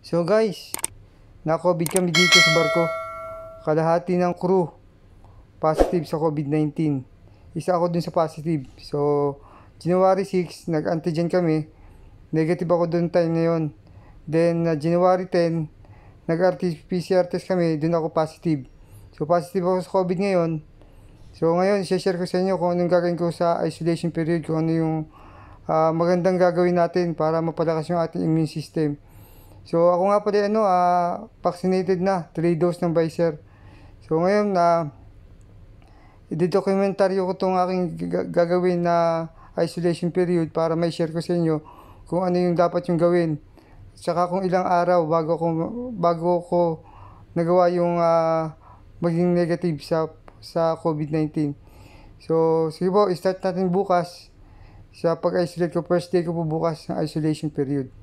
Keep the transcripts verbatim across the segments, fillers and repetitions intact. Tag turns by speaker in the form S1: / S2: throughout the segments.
S1: So guys, na-COVID kami dito sa barko. Kalahati ng crew positive sa COVID nineteen. Isa ako dun sa positive. So, January six, nag-antigen kami. Negative ako dun time na yun. Then, uh, January ten, nag-P C R test kami. Dun ako positive. So, positive ako sa COVID ngayon. So, ngayon, share ko sa inyo kung anong gagawin ko sa isolation period. Kung ano yung uh, magandang gagawin natin para mapalakas yung ating immune system. So, ako nga pala, ano, uh, vaccinated na. three dose ng Pfizer. So, ngayon, na uh, i-documentaryo ko itong aking gagawin na isolation period para may share ko sa inyo kung ano yung dapat yung gawin. Tsaka kung ilang araw bago ko, bago ko nagawa yung uh, maging negative sa, sa COVID nineteen. So, sige po, start natin bukas. Sa pag-isolate ko, first day ko po bukas ng isolation period.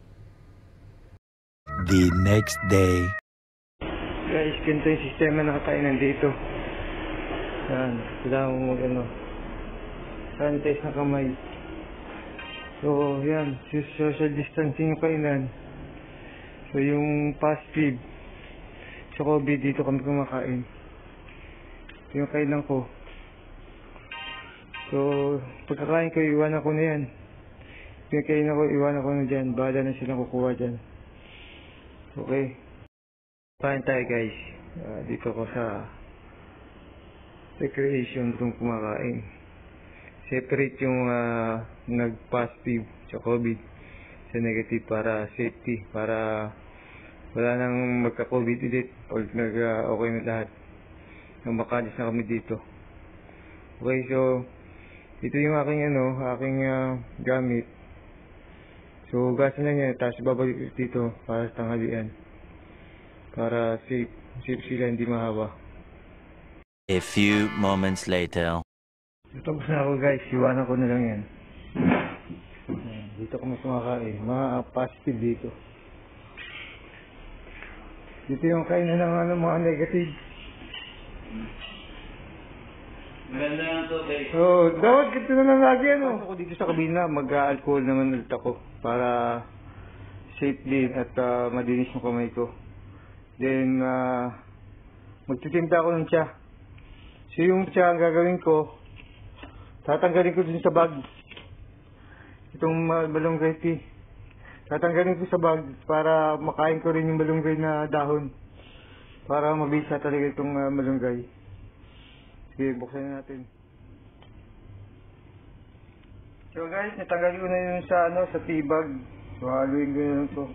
S2: The next day.
S1: Guys, ganito yung sistema na tayo nandito. Yan, kailangan mo mag ano, sanitize na kamay. So, yan, social distancing yung kainan. So, yung positive sa COVID, dito kami kumakain. Ito yung kainan ko. So, pagkakain ko, iwanan ko na yan. Yung kainan ko, iwanan ko na dyan. Bahala na silang kukuha dyan. Okay. Kain tayo guys. Uh, dito ko sa recreation itong kumakain. Separate yung uh, nag-positive sa COVID sa negative para safety. Para wala nang magka-COVID ulit. O nag-okay uh, na lahat. Nang makalis na kami dito. Okay, so ito yung aking ano, aking uh, gamit. So gasan na niya. Tapos babalik dito para sa tanghalian. Para safe, safe sila, hindi mahawa.
S2: A few moments later.
S1: Tapos na ako guys, iwanan ko na lang yan. Dito kami kumakain, mga positive dito. Dito yung kain na ng ano, mga negative.
S3: Maganda nga to guys.
S1: So, dapat kito na lang lagi ano. Ako dito sa kabina, mag-alcohol naman ulit ako. Para safe din at uh, madinis yung kamay ko. Then, uh, magtitimpla ako ng tsa. So, yung tsa ang gagawin ko, tatanggalin ko dun sa bag. Itong uh, malunggay tea. Tatanggalin ko sa bag para makain ko rin yung malunggay na dahon. Para mabisa talaga itong uh, malunggay. Sige, buksan na natin. So guys, natanggalin ko na yun sa, ano, sa tea bag. So, haluin ko na lang ito.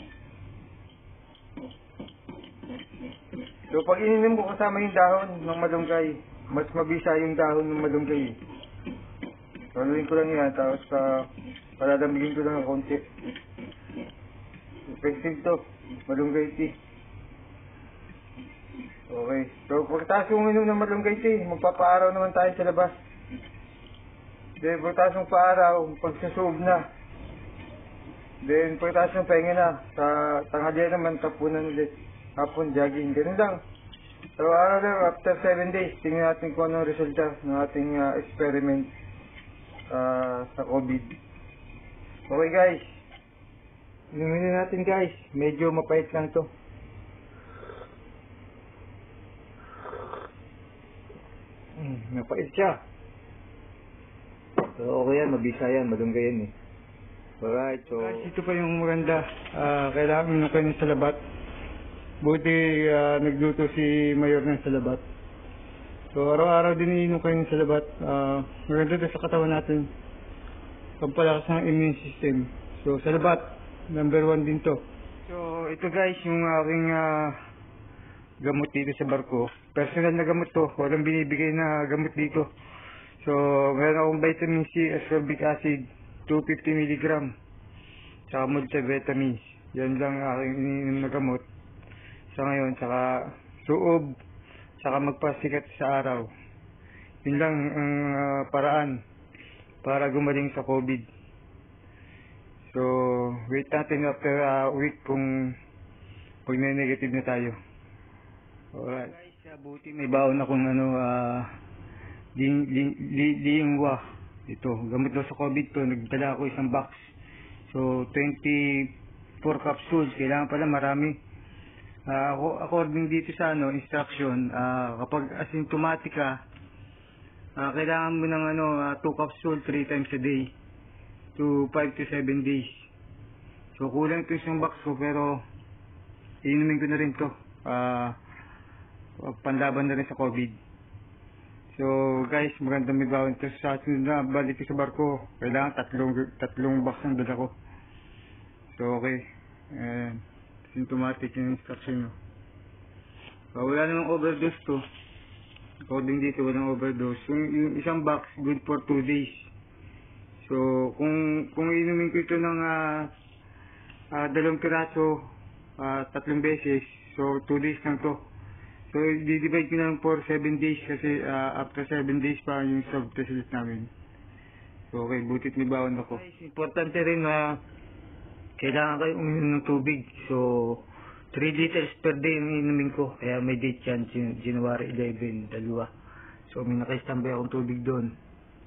S1: So, pag ininom ko kasama yung dahon ng malunggay, mas mabisa yung dahon ng malunggay. So, haluin ko lang yan, tapos uh, paladambigin ko lang ng konti. Effective to, malunggay tea. Okay, so pagkatapos yung inom ng malunggay tea, magpapaaraw naman tayo sa labas. Then, pagkatapos ng paaraw, pagsasoob na. Then, pagkatapos ng pahinga na, sa tanghalian naman, tapunan ulit. Hapon, jogging, ganun lang. So, araw lang, after seven days, tingnan natin kung anong resulta ng ating uh, experiment uh, sa COVID. Okay guys, inumin natin guys, medyo mapait lang to. Hmm, mapait siya. So, okay yan, mabisa yan, malunggay yan eh. Alright, so guys, ito pa yung maganda. Uh, kailangan nyo kayo sa labat. Buti uh, nagluto si Mayor ng salabat. So araw-araw din iniinom kayo ng salabat. Uh, maganda ito sa katawan natin. Pampalakas ng immune system. So salabat, number one din to. So ito guys, yung aking uh, gamot dito sa barko. Personal na gamot to. Walang binibigay na gamot dito. So meron akong vitamin C, ascorbic acid, two hundred fifty milligrams. Tsaka multivitamins. Yan lang aking iniinom na gamot. Sa ngayon, saka suob, saka magpasikat sa araw. Yun lang ang uh, paraan para gumaling sa COVID. So, wait natin after a uh, week kung pag na-negative na tayo. Alright. Guys, buti may baon akong ano, uh, ling, ling, ling, lingwa. Ito, gamot daw sa COVID to, nagdala ako isang box. So, twenty four capsules. Kailangan pala marami. Ah, ako according dito sa ano instruction, ah, kapag asymptomatic ka, ah, kailangan mo ng ano two capsules three times a day to five to seven days. So kulang ito isang box ko, pero inumin ko na rin to. Ah, panlaban na rin sa COVID. So guys, magandang may bawang ito sa atin na balik sa barko. Kailangan tatlong tatlong box ang dala ko. So okay, and symptomatic yung instruction nyo. So, wala namang overdose to. According dito, walang overdose. Yung, yung isang box, good for two days. So kung kung inumin ko ito ng uh, uh, dalawang piraso, uh, tatlong beses, so two days lang to. So, di-divide ko na lang for seven days kasi uh, after seven days pa yung swab test ulit namin. So, okay, butit may bawon ako. Importante rin na kailangan kayo uminom ng tubig. So, three liters per day yung inumin ko. Kaya may date yan, January eleven, dalawa. So, may naka-standby akong tubig doon.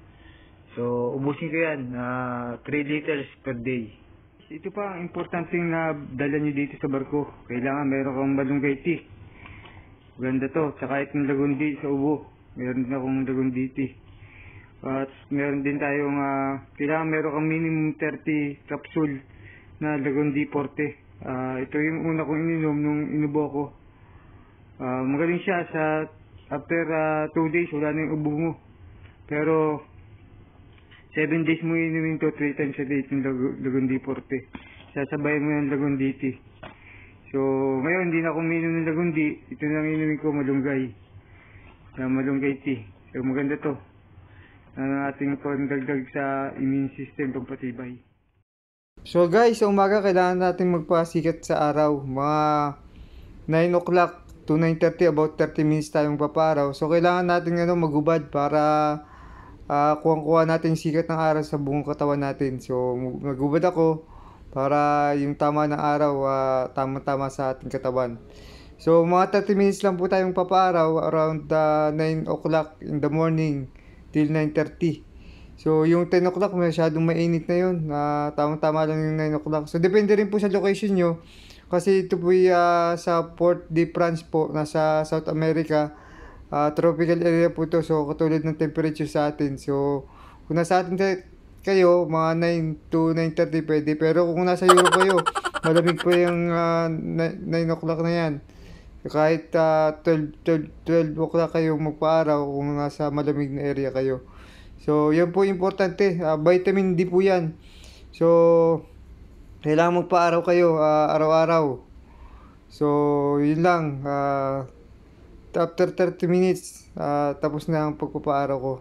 S1: So, ubusin ko yan, uh, three liters per day. Ito pa ang importanteng na dala nyo dito sa barko. Kailangan meron kang malunggay tea. Ganda to, tsaka itong lagundi sa ubo. Meron din akong lagundi tea. At meron din tayong, uh, kailangan meron kang minimum thirty capsule na lagundi forte. Uh, ito yung una kong ininom nung inubo ko. Uh, magaling siya sa, after uh, two days, wala na yung ubo mo. Pero, seven days mo inumin to, three times a day yung lagundi forte. Sasabay mo yung lagundi tea. So, ngayon, hindi na ako uminom ng lagundi. Ito na ang inumin ko, malunggay. Uh, malunggay tea. So, maganda to. Ang ating pangdagdag sa immune system, pagpatibay. So, guys, sa umaga, kailangan natin magpasikat sa araw. Mga nine o'clock to nine thirty, about thirty minutes tayong paparaw. So, kailangan natin ano, magubad para uh, kuha-kuha natin yung sikat ng araw sa buong katawan natin. So, magubad ako para yung tama ng araw, uh, tama-tama sa ating katawan. So, mga thirty minutes lang po tayong papaaraw around uh, nine o'clock in the morning till nine thirty. So, yung ten o'clock masyadong mainit na yun. Uh, tama-tama lang yung nine o'clock. So, depende rin po sa location nyo. Kasi ito po uh, sa Port de France po, nasa South America. Uh, tropical area po to. So, katulad ng temperature sa atin. So, kung nasa atin kayo, mga nine to nine thirty pwede. Pero kung nasa Europe kayo, malamig po yung uh, nine o'clock na yan. Kahit uh, twelve o'clock kayo magpaaraw kung nasa malamig na area kayo. So, yan po importante. Uh, vitamin D po yan. So, kailangan magpaaraw kayo uh, araw-araw. So, yun lang. Uh, after thirty minutes, uh, tapos na ang pagpapaaraw ko.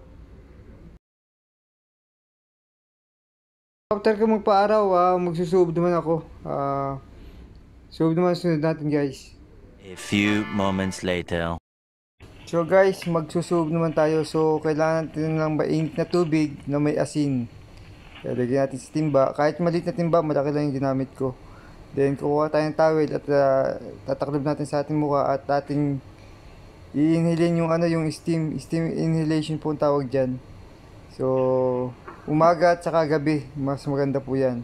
S1: After ko magpa-araw, uh, magsusub naman ako. Uh, sub naman sunod natin, guys.
S2: A few moments later.
S1: So guys, magsusub naman tayo. So kailangan natin ng mainit na tubig na may asin. Kaya lagyan natin sa timba. Kahit maliit na timba, malaki lang yung ginamit ko. Then kukuha tayong towel at uh, tataklob natin sa ating mukha at ating i-inhale yung ano, yung steam, steam inhalation po ang tawag dyan. So umaga at saka gabi, mas maganda po yan.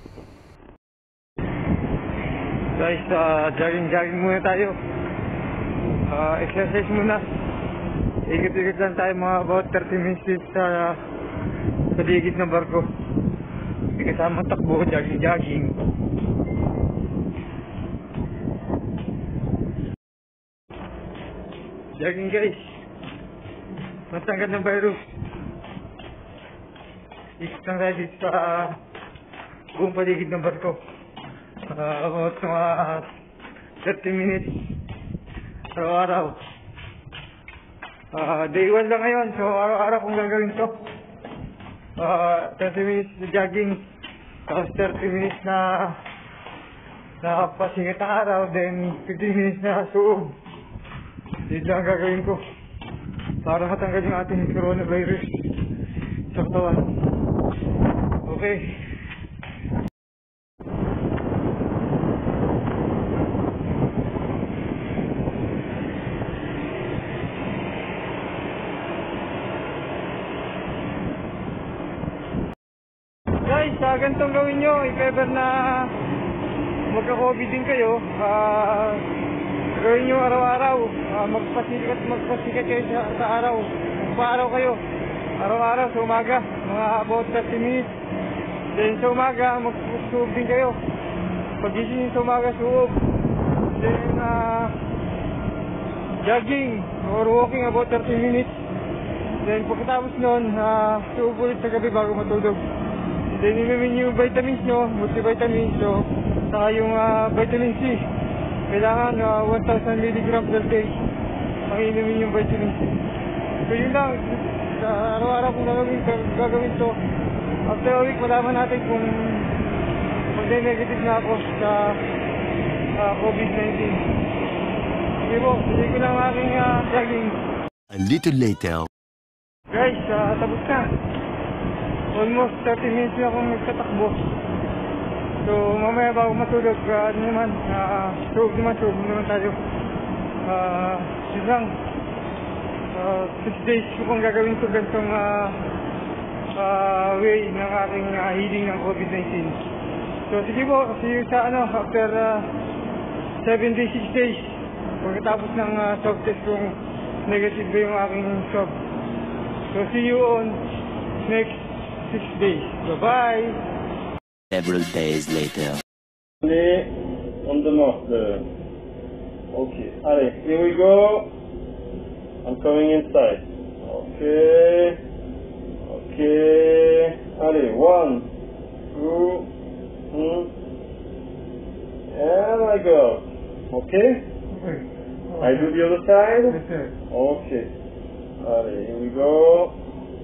S1: Guys, uh, jogging-jogging muna tayo. Uh, exercise muna. Ikot-ikot lang tayo mga about thirty minutes sa paligid ng barko. May kasamang takbo, jogging-jogging. Jogging guys. Matanggal ng virus. Ikot lang tayo dito sa uh, buong paligid ng barko. Uh, about mga uh, thirty minutes araw-araw. Uh, day one lang ngayon, so araw-araw kong gagawin to. Uh, thirty minutes na jogging, tapos thirty minutes na nakapasingat ng araw, then fifteen minutes na suog. Dito lang gagawin ko para matanggal yung ating coronavirus sa katawan. Okay. Guys, uh, ganitong gawin nyo if ever na magka-COVID din kayo, ah, gawin nyo araw-araw, ah, magpasikat, magpasikat kayo sa, sa araw. Magpa-araw kayo, araw-araw sa umaga, mga about thirty minutes. Then sa umaga, mag-suub din kayo. Pagising sa umaga, suub. Then, ah, jogging or walking about thirty minutes. Then pagkatapos nun, uh, suub ulit sa gabi bago matulog. Then inumin yung vitamins nyo, multivitamins, so saka yung uh, vitamin C. Kailangan uh, one thousand milligrams per day ang inumin yung vitamin C. So yun lang, sa araw-araw kung gagawin, gagawin to. After a week, malaman natin kung mag-negative na ako sa uh, COVID nineteen. Sige po, sige ko lang aking uh, jogging.
S2: A little later.
S1: Guys, uh, tapos na. Almost thirty minutes na akong nagtatakbo. So, mamaya bago matulog, uh, ano naman, uh, suog naman, suog naman tayo. Uh, yun lang. Uh, six days ko pang gagawin ito gantong uh, uh, way ng aking uh, healing ng COVID nineteen. So, sige po, see you sa ano, after uh, seven days, six days. Pagkatapos ng uh, swab test kung negative ba yung aking swab. So, see you on next six days. Bye-bye!
S2: Several days later.
S4: Allez, on the mark. Okay. Allez, here we go. I'm coming inside. Okay. Okay. Allez, one, two, three. And I go. Okay?
S1: Okay.
S4: I do the other side?
S1: Yes, sir.
S4: Okay. Allez, here we go.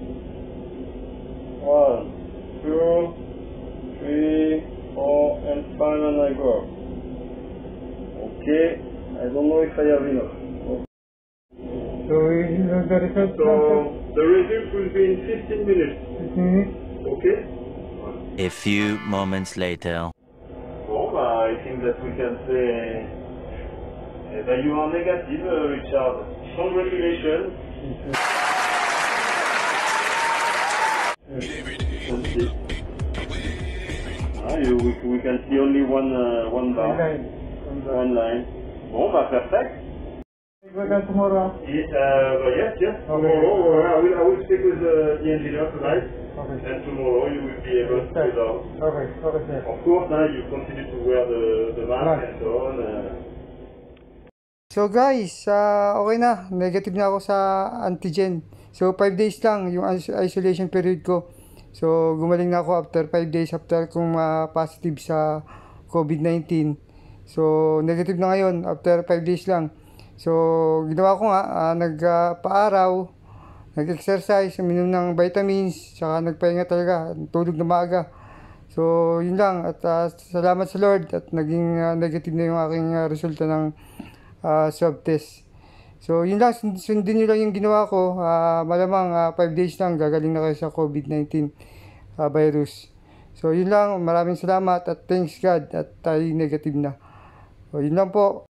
S4: One, two, three, four, and five, and I go. Okay. I don't know if I have enough. Okay.
S1: So, you know the result
S4: So, the result will be in fifteen minutes.
S1: fifteen minutes.
S4: Okay?
S2: A few moments later.
S4: Bon, bah, I think that we can say eh, that you are negative, uh, Richard. Congratulations. Ah, you, we, we can see only one uh, one bar,
S1: Line.
S4: one line. Bon, bah, perfect.
S1: Go down tomorrow.
S4: Yes, uh, but yes, yes.
S1: Okay.
S4: Tomorrow, uh, I will I will speak with uh, the engineer tonight,
S1: Okay.
S4: and tomorrow you will be able to
S1: Okay.
S4: go down.
S1: Okay, okay, sir.
S4: Of course, now you continue to wear the the mask
S1: Mask.
S4: and so on. Uh,
S1: So guys, uh, okay na. Negative na ako sa antigen. So five days lang yung is- isolation period ko. So gumaling na ako after five days after kung uh, positive sa COVID nineteen. So negative na ngayon after five days lang. So ginawa ko nga, uh, nagpaaraw, uh, nag-exercise, uminom ng vitamins, saka nagpahinga talaga, tulog na maaga. So yun lang, at uh, salamat sa Lord at naging uh, negative na yung aking uh, resulta ng uh, swab test. So yun lang, sund- sundin nyo lang yung ginawa ko. Uh, malamang uh, five days lang gagaling na kayo sa COVID nineteen uh, virus. So yun lang, maraming salamat at thanks God at tayo negative na. So yun lang po.